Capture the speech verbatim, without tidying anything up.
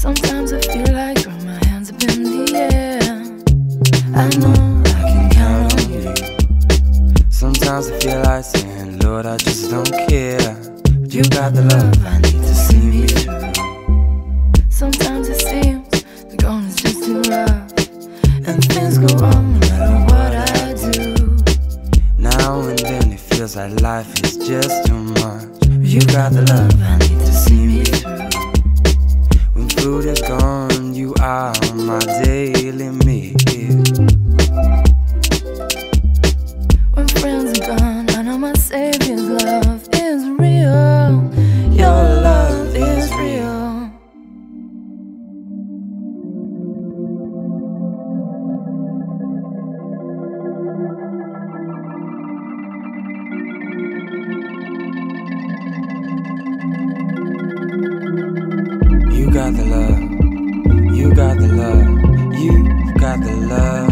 Sometimes I feel like throwing my hands up in the air. I know I can count on you. Sometimes I feel like saying, Lord, I just don't care. But you got the love I need to see me through. Sometimes it seems the going is just too rough, and things go wrong no matter what I do. Now and then it feels like life is just too much. But You got the love I need to see me through. when food is gone, you are my daily meal. When friends are gone, I know my Savior's love is real. Your love is real. You got the love, you got the love, you've got the love.